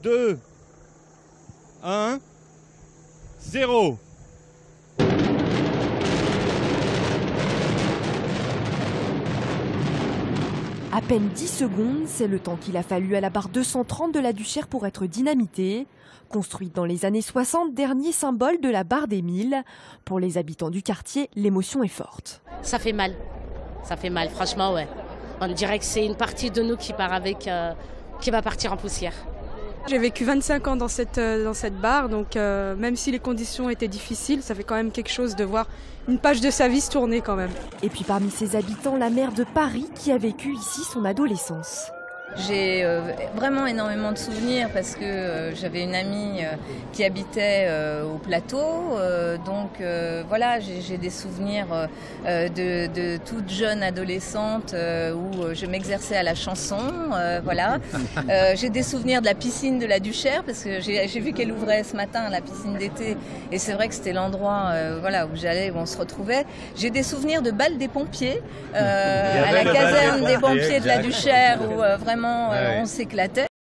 2, 1, 0. À peine 10 secondes, c'est le temps qu'il a fallu à la barre 230 de la Duchère pour être dynamitée. Construite dans les années 60, dernier symbole de la barre des Milles. Pour les habitants du quartier, l'émotion est forte. Ça fait mal, franchement, ouais. On dirait que c'est une partie de nous qui part avec, qui va partir en poussière. J'ai vécu 25 ans dans cette barre, donc même si les conditions étaient difficiles, ça fait quand même quelque chose de voir une page de sa vie se tourner quand même. Et puis parmi ses habitants, la maire de Paris qui a vécu ici son adolescence. J'ai vraiment énormément de souvenirs parce que j'avais une amie qui habitait au plateau, donc voilà, j'ai des souvenirs de toute jeune adolescente où je m'exerçais à la chanson, voilà. J'ai des souvenirs de la piscine de la Duchère parce que j'ai vu qu'elle ouvrait ce matin, la piscine d'été, et c'est vrai que c'était l'endroit voilà, où j'allais, où on se retrouvait. J'ai des souvenirs de bal des pompiers à la caserne des pompiers de la Duchère où vraiment on s'éclatait.